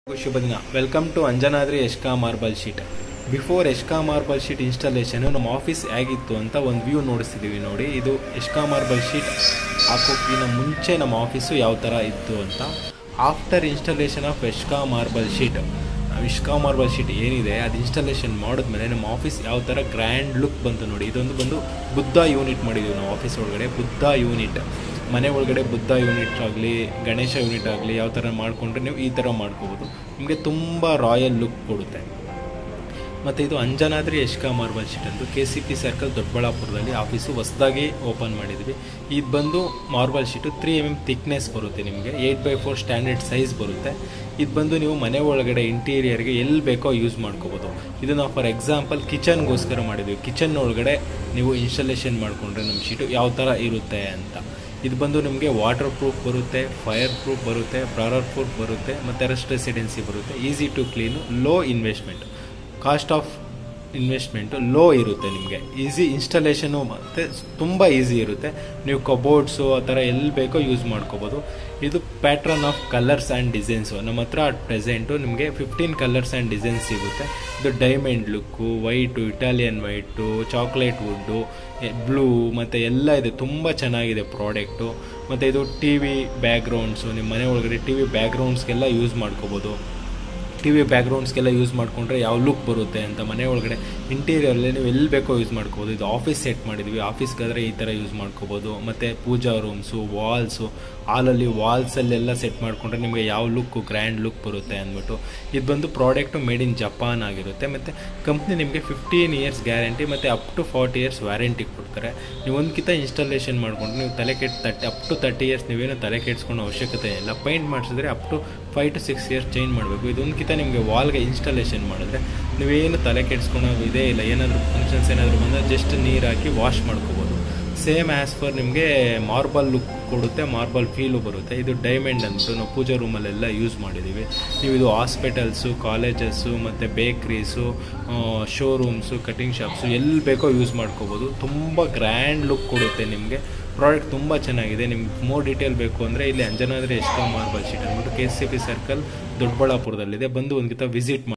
ಶುಭ ದಿನ. Welcome to Anjanadri Eshka marble sheet. Before Eshka marble sheet installation ನಮ್ಮ office ಹೇಗಿತ್ತು ಅಂತ ಒಂದು ವ್ಯೂ ನೋಡಿಸ್ತಿದ್ದೀವಿ ನೋಡಿ. ಇದು ಎಷ್ಕಾ ಮಾರ್ಬಲ್ ಶೀಟ್ ಹಾಕೋಕ್ಕಿಂತ ಮುಂಚೆ ನಮ್ಮ ಆಫೀಸು ಯಾವ ಥರ ಇತ್ತು ಅಂತ. After installation of Eshka marble sheet ಏನಿದೆ ಅದು ಇನ್ಸ್ಟಾಲೇಷನ್ ಮಾಡಿದ್ಮೇಲೆ ನಮ್ಮ ಆಫೀಸ್ ಯಾವ ಥರ ಗ್ರ್ಯಾಂಡ್ ಲುಕ್ ಬಂತು ನೋಡಿ. ಇದೊಂದು ಬಂದು ಬುದ್ಧ ಯೂನಿಟ್ ಮಾಡಿದ್ದೀವಿ ನಾವು ಆಫೀಸ್ ಒಳಗಡೆ. ಬುದ್ಧ ಯೂನಿಟ್ ಮನೆ ಒಳಗಡೆ ಬುದ್ಧ ಯೂನಿಟ್ ಆಗಲಿ ಗಣೇಶ ಯೂನಿಟ್ ಆಗಲಿ ಯಾವ ಥರ ಮಾಡಿಕೊಂಡ್ರೆ ನೀವು ಈ ಥರ ಮಾಡ್ಕೋಬೋದು. ನಿಮಗೆ ತುಂಬ ರಾಯಲ್ ಲುಕ್ ಕೊಡುತ್ತೆ. ಮತ್ತು ಇದು ಅಂಜನಾದ್ರಿ ಎಷ್ಕಾ ಮಾರ್ಬಲ್ ಶೀಟ್ ಅಂತ KCP ಸರ್ಕಲ್ ದೊಡ್ಡಬಳ್ಳಾಪುರದಲ್ಲಿ ಆಫೀಸು ಹೊಸದಾಗಿ ಓಪನ್ ಮಾಡಿದ್ವಿ. ಇದು ಬಂದು ಮಾರ್ಬಲ್ ಶೀಟು 3 mm ಥಿಕ್ನೆಸ್ ಬರುತ್ತೆ. ನಿಮಗೆ 8x4 ಸ್ಟ್ಯಾಂಡರ್ಡ್ ಸೈಜ್ ಬರುತ್ತೆ. ಇದು ಬಂದು ನೀವು ಮನೆ ಒಳಗಡೆ ಇಂಟೀರಿಯರ್ಗೆ ಎಲ್ಲಿ ಬೇಕೋ ಯೂಸ್ ಮಾಡ್ಕೋಬೋದು. ಇದು ನಾವು ಫಾರ್ ಎಕ್ಸಾಂಪಲ್ ಕಿಚನ್ಗೋಸ್ಕರ ಮಾಡಿದ್ವಿ. ಕಿಚನ್ ಒಳಗಡೆ ನೀವು ಇನ್ಸ್ಟಾಲೇಷನ್ ಮಾಡಿಕೊಂಡ್ರೆ ನಮ್ಮ ಶೀಟು ಯಾವ ಥರ ಇರುತ್ತೆ ಅಂತ. ಇದು ಬಂದು ನಿಮಗೆ ವಾಟರ್ ಪ್ರೂಫ್ ಬರುತ್ತೆ, ಫೈರ್ ಪ್ರೂಫ್ ಬರುತ್ತೆ, ಬ್ರಾರರ್ ಪ್ರೂಫ್ ಬರುತ್ತೆ, ಮತ್ತು ರಸ್ಟ್ ರೆಸಿಡೆನ್ಸಿ ಬರುತ್ತೆ. Easy to clean, low investment, cost of investment low ಇರುತ್ತೆ. ನಿಮಗೆ ಈಸಿ ಇನ್ಸ್ಟಾಲೇಷನು ಮತ್ತು ತುಂಬ ಈಸಿ ಇರುತ್ತೆ. ನೀವು ಕಬೋರ್ಡ್ಸು ಆ ಥರ ಎಲ್ಲಿ ಬೇಕೋ ಯೂಸ್ ಮಾಡ್ಕೋಬೋದು. ಇದು pattern of colours and designs ನಮ್ಮ ಹತ್ರ ಅಟ್ ಪ್ರೆಸೆಂಟು ನಿಮಗೆ 15 ಕಲರ್ಸ್ ಆ್ಯಂಡ್ ಡಿಸೈನ್ಸ್ ಸಿಗುತ್ತೆ. ಇದು diamond look, white, Italian white, chocolate wood, blue ಮತ್ತು ಎಲ್ಲ ಇದೆ. ತುಂಬ ಚೆನ್ನಾಗಿದೆ ಪ್ರಾಡಕ್ಟು. ಮತ್ತು ಇದು TV ಬ್ಯಾಕ್ಗ್ರೌಂಡ್ಸು, ನಿಮ್ಮ ಮನೆ ಒಳಗಡೆ TV ಬ್ಯಾಕ್ಗ್ರೌಂಡ್ಸ್ಗೆಲ್ಲ ಯೂಸ್ ಮಾಡ್ಕೋಬೋದು. TV ಬ್ಯಾಕ್ಗ್ರೌಂಡ್ಸ್ಗೆಲ್ಲ ಯೂಸ್ ಮಾಡಿಕೊಂಡ್ರೆ ಯಾವ ಲುಕ್ ಬರುತ್ತೆ ಅಂತ. ಮನೆ ಒಳಗಡೆ ಇಂಟೀರಿಯರಲ್ಲಿ ನೀವು ಎಲ್ಲಿ ಬೇಕೋ ಯೂಸ್ ಮಾಡ್ಕೋಬೋದು. ಇದು ಆಫೀಸ್ ಸೆಟ್ ಮಾಡಿದ್ವಿ. ಆಫೀಸ್ಗಾದರೆ ಈ ಥರ ಯೂಸ್ ಮಾಡ್ಕೋಬೋದು. ಮತ್ತು ಪೂಜಾ ರೂಮ್ಸು, ವಾಲ್ಸು, ಹಾಲಲ್ಲಿ ವಾಲ್ಸಲ್ಲೆಲ್ಲ ಸೆಟ್ ಮಾಡಿಕೊಂಡ್ರೆ ನಿಮಗೆ ಯಾವ ಲುಕ್ಕು ಗ್ರ್ಯಾಂಡ್ ಲುಕ್ ಬರುತ್ತೆ ಅಂದ್ಬಿಟ್ಟು. ಇದು ಬಂದು ಪ್ರಾಡಕ್ಟು ಮೇಡ್ ಇನ್ ಜಪಾನ್ ಆಗಿರುತ್ತೆ. ಮತ್ತು ಕಂಪ್ನಿ ನಿಮಗೆ 15 years ಗ್ಯಾರಂಟಿ ಮತ್ತು ಅಪ್ ಟು 40 years ವ್ಯಾರಂಟಿ ಕೊಡ್ತಾರೆ. ನೀವು ಒಂದ್ಕಿಂತ ಇನ್ಸ್ಟಾಲೇಷನ್ ಮಾಡಿಕೊಂಡ್ರೆ ನೀವು ಅಪ್ ಟು 30 years ನೀವೇನು ತಲೆ ಕೆಡಿಸ್ಕೊಳ್ಳೋ ಅವಶ್ಯಕತೆ ಇಲ್ಲ. ಪೇಂಟ್ ಮಾಡಿಸಿದ್ರೆ up to 5 to 6 years change ಮಾಡಬೇಕು. ಇದೊಂದ್ಕಿಂತ ನಿಮಗೆ ವಾಲ್ಗೆ ಇನ್ಸ್ಟಾಲೇಷನ್ ಮಾಡಿದ್ರೆ ನೀವೇನು ತಲೆ ಕೆಡಿಸ್ಕೊಳೋ ಇದೇ ಇಲ್ಲ. ಏನಾದರೂ ಫಂಕ್ಷನ್ಸ್ ಏನಾದರೂ ಬಂದರೆ ಜಸ್ಟ್ ನೀರು ಹಾಕಿ ವಾಶ್ ಮಾಡ್ಕೋಬೋದು. ಸೇಮ್ ಆ್ಯಸ್ ಪರ್ ನಿಮಗೆ ಮಾರ್ಬಲ್ ಲುಕ್ ಕೊಡುತ್ತೆ, ಮಾರ್ಬಲ್ ಫೀಲು ಬರುತ್ತೆ. ಇದು ಡೈಮಂಡ್ ಅಂದ್ಬಿಟ್ಟು ನಾವು ಪೂಜಾ ರೂಮಲ್ಲೆಲ್ಲ ಯೂಸ್ ಮಾಡಿದ್ದೀವಿ. ನೀವು ಇದು ಹಾಸ್ಪಿಟಲ್ಸು, ಕಾಲೇಜಸ್ಸು ಮತ್ತು ಬೇಕ್ರೀಸು, ಶೋರೂಮ್ಸು, ಕಟಿಂಗ್ ಶಾಪ್ಸು ಎಲ್ಲಿ ಬೇಕೋ ಯೂಸ್ ಮಾಡ್ಕೋಬೋದು. ತುಂಬ ಗ್ರ್ಯಾಂಡ್ ಲುಕ್ ಕೊಡುತ್ತೆ ನಿಮಗೆ. ಪ್ರಾಡಕ್ಟ್ ತುಂಬ ಚೆನ್ನಾಗಿದೆ. ನಿಮ್ಗೆ ಮೋರ್ ಡೀಟೇಲ್ ಬೇಕು ಅಂದರೆ ಇಲ್ಲಿ ಅಂಜನಾದ್ರಿ ಎಷ್ಕಾ ಮಾರ್ಬಲ್ ಶೀಟ್ ಅಂದ್ಬಿಟ್ಟು KCP ಸರ್ಕಲ್ ದೊಡ್ಡಬಳ್ಳಾಪುರದಲ್ಲಿದೆ. ಬಂದು ಒಂದ್ಕಿಂತ ವಿಸಿಟ್ ಮಾಡಿ.